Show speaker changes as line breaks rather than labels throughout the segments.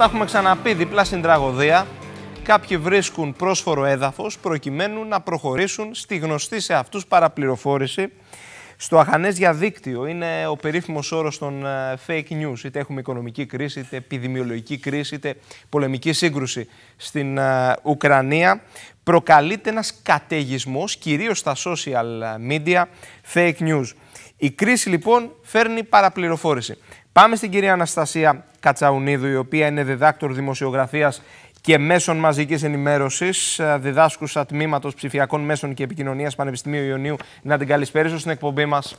Τα έχουμε ξαναπεί δίπλα στην τραγωδία. Κάποιοι βρίσκουν πρόσφορο έδαφος προκειμένου να προχωρήσουν στη γνωστή σε αυτούς παραπληροφόρηση. Στο αχανές διαδίκτυο είναι ο περίφημος όρος των fake news. Είτε έχουμε οικονομική κρίση, είτε επιδημιολογική κρίση, είτε πολεμική σύγκρουση στην Ουκρανία. Προκαλείται ένας καταιγισμός, κυρίως στα social media, fake news. Η κρίση λοιπόν φέρνει παραπληροφόρηση. Πάμε στην κυρία Αναστασία Κατσαουνίδου, η οποία είναι διδάκτορ δημοσιογραφίας και μέσων μαζικής ενημέρωσης, διδάσκουσα τμήματος ψηφιακών μέσων και επικοινωνίας Πανεπιστημίου Ιωνίου. Να την καλησπέρισω στην εκπομπή μας.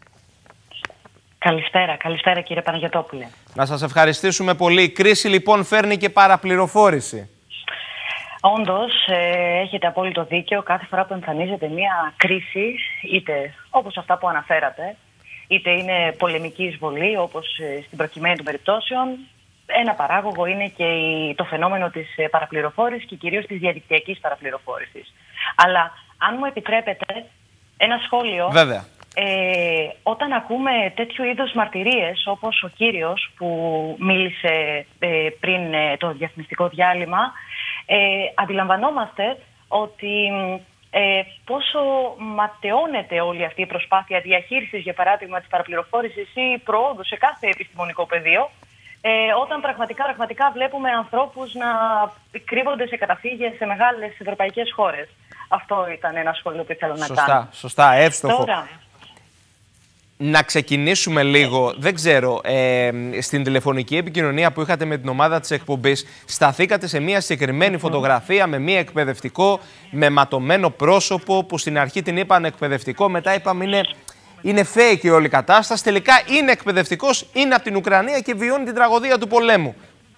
Καλησπέρα κύριε Παναγιωτόπουλε.
Να σας ευχαριστήσουμε πολύ. Η κρίση λοιπόν φέρνει και παραπληροφόρηση.
Όντως, έχετε απόλυτο δίκιο. Κάθε φορά που εμφανίζεται μια κρίση, είτε όπως αυτά που αναφέρατε, είτε είναι πολεμική εισβολή, όπως στην προκειμένη των περιπτώσεων, ένα παράγωγο είναι και το φαινόμενο της παραπληροφόρησης και κυρίως της διαδικτυακής παραπληροφόρησης. Αλλά, αν μου επιτρέπετε, ένα σχόλιο.
Βέβαια.
Όταν ακούμε τέτοιου είδους μαρτυρίες, όπως ο κύριος που μίλησε πριν το διαφημιστικό διάλειμμα, αντιλαμβανόμαστε ότι πόσο ματαιώνεται όλη αυτή η προσπάθεια διαχείρισης, για παράδειγμα, της παραπληροφόρησης ή προόδου σε κάθε επιστημονικό πεδίο, όταν πραγματικά βλέπουμε ανθρώπους να κρύβονται σε καταφύγια σε μεγάλες ευρωπαϊκές χώρες. Αυτό ήταν ένα σχόλιο που ήθελα να κάνω.
Σωστά, εύστοχο.
Τώρα,
να ξεκινήσουμε λίγο, δεν ξέρω, στην τηλεφωνική επικοινωνία που είχατε με την ομάδα της εκπομπής, σταθήκατε σε μια συγκεκριμένη φωτογραφία με μια εκπαιδευτικό, με ματωμένο πρόσωπο, που στην αρχή την είπαν εκπαιδευτικό, μετά είπαμε είναι fake η όλη κατάσταση. Τελικά είναι εκπαιδευτικός, είναι από την Ουκρανία και βιώνει την τραγωδία του πολέμου.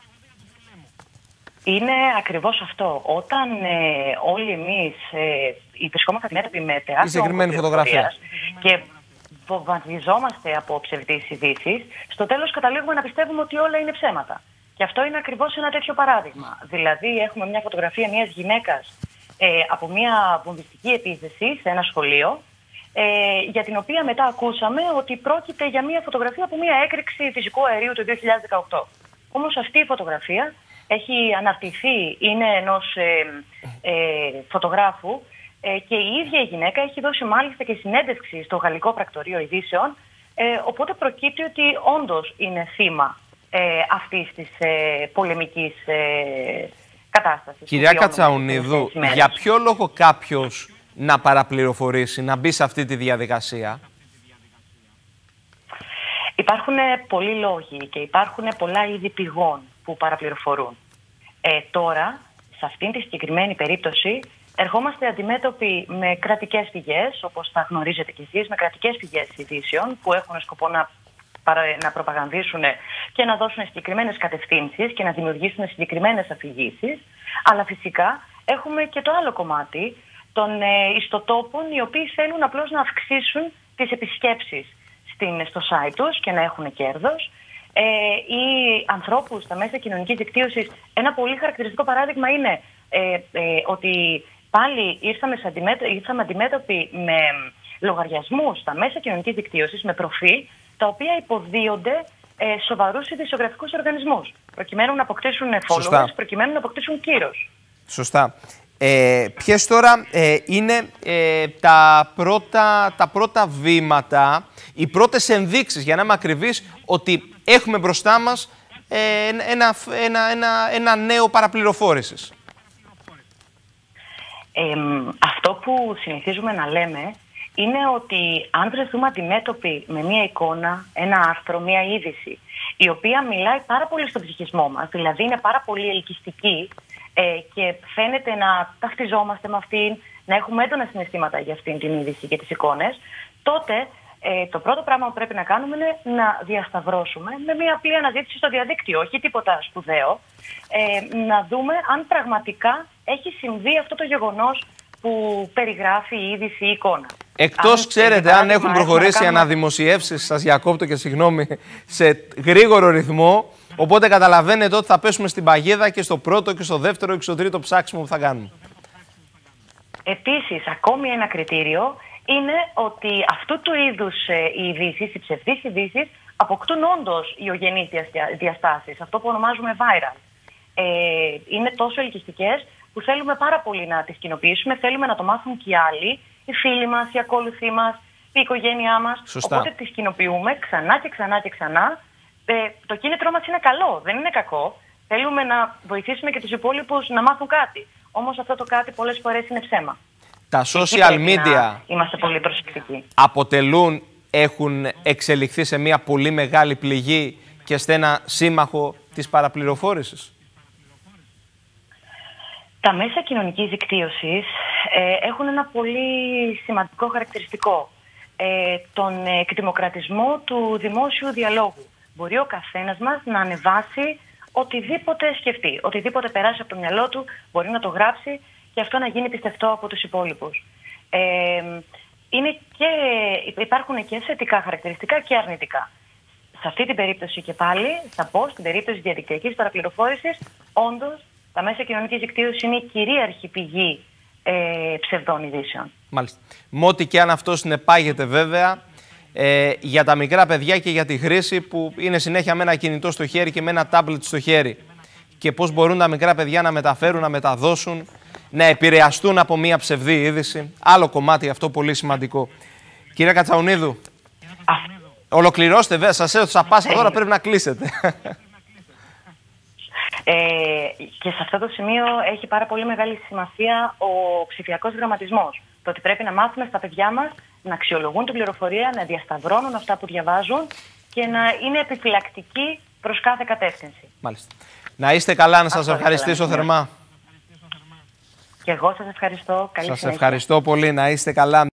Είναι ακριβώς αυτό. Όταν όλοι εμείς βρισκόμαστε μέτωποι με τεράστια
φωτογραφία
και βομβαρδιζόμαστε από ψευδείς ειδήσεις, στο τέλος καταλήγουμε να πιστεύουμε ότι όλα είναι ψέματα. Και αυτό είναι ακριβώς ένα τέτοιο παράδειγμα. Δηλαδή, έχουμε μια φωτογραφία μιας γυναίκας από μια βομβιστική επίθεση σε ένα σχολείο, για την οποία μετά ακούσαμε ότι πρόκειται για μια φωτογραφία από μια έκρηξη φυσικού αερίου του 2018. Όμως αυτή η φωτογραφία έχει αναρτηθεί, είναι ενός φωτογράφου, και η ίδια η γυναίκα έχει δώσει μάλιστα και συνέντευξη στο Γαλλικό Πρακτορείο Ειδήσεων, οπότε προκύπτει ότι όντως είναι θύμα αυτής της πολεμικής κατάστασης.
Κυρία Κατσαουνίδου, για ποιο λόγο κάποιος να παραπληροφορήσει, να μπει σε αυτή τη διαδικασία?
Υπάρχουν πολλοί λόγοι και υπάρχουν πολλά είδη πηγών που παραπληροφορούν. Τώρα, σε αυτήν τη συγκεκριμένη περίπτωση, ερχόμαστε αντιμέτωποι με κρατικές πηγές, όπως τα γνωρίζετε κι εσείς, με κρατικές πηγές ειδήσεων που έχουν σκοπό να προπαγανδίσουν και να δώσουν συγκεκριμένες κατευθύνσεις και να δημιουργήσουν συγκεκριμένες αφηγήσεις. Αλλά φυσικά έχουμε και το άλλο κομμάτι των ιστοτόπων, οι οποίοι θέλουν απλώς να αυξήσουν τις επισκέψεις στο site τους και να έχουν κέρδος. Ή ανθρώπους στα μέσα κοινωνικής δικτύωσης. Ένα πολύ χαρακτηριστικό παράδειγμα είναι ότι πάλι ήρθαμε αντιμέτωποι με λογαριασμούς στα μέσα κοινωνικής δικτύωσης, με προφίλ, τα οποία υποδίονται σοβαρούς ειδησιογραφικούς οργανισμούς, προκειμένου να αποκτήσουν followers, προκειμένου να αποκτήσουν κύρος.
Σωστά. Ποιες τώρα είναι τα πρώτα βήματα, οι πρώτες ενδείξεις, για να είμαι ακριβής, ότι έχουμε μπροστά μας ένα νέο παραπληροφόρησης?
Αυτό που συνηθίζουμε να λέμε είναι ότι αν βρεθούμε αντιμέτωποι με μία εικόνα, ένα άρθρο, μία είδηση, η οποία μιλάει πάρα πολύ στον ψυχισμό μας, δηλαδή είναι πάρα πολύ ελκυστική και φαίνεται να ταυτιζόμαστε με αυτήν, να έχουμε έντονα συναισθήματα για αυτήν την είδηση και τις εικόνες, τότε το πρώτο πράγμα που πρέπει να κάνουμε είναι να διασταυρώσουμε με μια απλή αναζήτηση στο διαδίκτυο, όχι τίποτα σπουδαίο, να δούμε αν πραγματικά έχει συμβεί αυτό το γεγονός που περιγράφει η είδηση ή η εικόνα.
Εκτός, ξέρετε, αν έχουν προχωρήσει αναδημοσιεύσεις, σας διακόπτω και συγγνώμη, σε γρήγορο ρυθμό, οπότε καταλαβαίνετε ότι θα πέσουμε στην παγίδα και στο πρώτο και στο δεύτερο και στο τρίτο ψάξιμο που θα κάνουμε.
Επίσης, ακόμη ένα κριτήριο είναι ότι αυτού του είδους οι ειδήσεις, οι ψευδείς ειδήσεις, αποκτούν όντως ιογενείς διαστάσεις, αυτό που ονομάζουμε viral. είναι τόσο ελκυστικές που θέλουμε πάρα πολύ να τις κοινοποιήσουμε, θέλουμε να το μάθουν και οι άλλοι, οι φίλοι μας, οι ακόλουθοί μας, η οικογένειά μας.
Σωστά.
Οπότε τις κοινοποιούμε ξανά και ξανά και ξανά. Το κίνητρό μας είναι καλό, δεν είναι κακό. Θέλουμε να βοηθήσουμε και τους υπόλοιπους να μάθουν κάτι. Όμως αυτό το κάτι πολλές φορές είναι ψέμα.
Τα social media
είμαστε πολύ προσεκτικοί.
Έχουν εξελιχθεί σε μια πολύ μεγάλη πληγή και σε ένα σύμμαχο της παραπληροφόρησης.
Τα μέσα κοινωνικής δικτύωσης έχουν ένα πολύ σημαντικό χαρακτηριστικό. Τον εκδημοκρατισμό του δημόσιου διαλόγου. Μπορεί ο καθένας μας να ανεβάσει οτιδήποτε σκεφτεί, οτιδήποτε περάσει από το μυαλό του, μπορεί να το γράψει και αυτό να γίνει πιστευτό από τους υπόλοιπους. Υπάρχουν και θετικά χαρακτηριστικά και αρνητικά. Σε αυτή την περίπτωση και πάλι θα πω, στην περίπτωση διαδικτυακής παραπληροφόρησης, όντως τα μέσα κοινωνικής δικτύωσης είναι η κυρίαρχη πηγή ψευδών ειδήσεων.
Μάλιστα. Με ό,τι και αν αυτό συνεπάγεται βέβαια για τα μικρά παιδιά και για τη χρήση που είναι συνέχεια με ένα κινητό στο χέρι και με ένα τάμπλετ στο χέρι. Και πώς μπορούν τα μικρά παιδιά να μεταφέρουν, να μεταδώσουν, να επηρεαστούν από μια ψευδή είδηση. Άλλο κομμάτι αυτό πολύ σημαντικό. Κυρία Κατσαουνίδου, ολοκληρώστε βέβαια, σας έδωσα πάσα τώρα, πρέπει να κλείσετε.
Και σε αυτό το σημείο έχει πάρα πολύ μεγάλη σημασία ο ψηφιακός γραμματισμός. Το ότι πρέπει να μάθουμε στα παιδιά μας να αξιολογούν την πληροφορία, να διασταυρώνουν αυτά που διαβάζουν και να είναι επιφυλακτικοί προς κάθε κατεύθυνση.
Μάλιστα. Να είστε καλά, να σας ευχαριστήσω θερμά.
Και εγώ σας ευχαριστώ. Καλή συνέχεια.
Σας ευχαριστώ πολύ, να είστε καλά.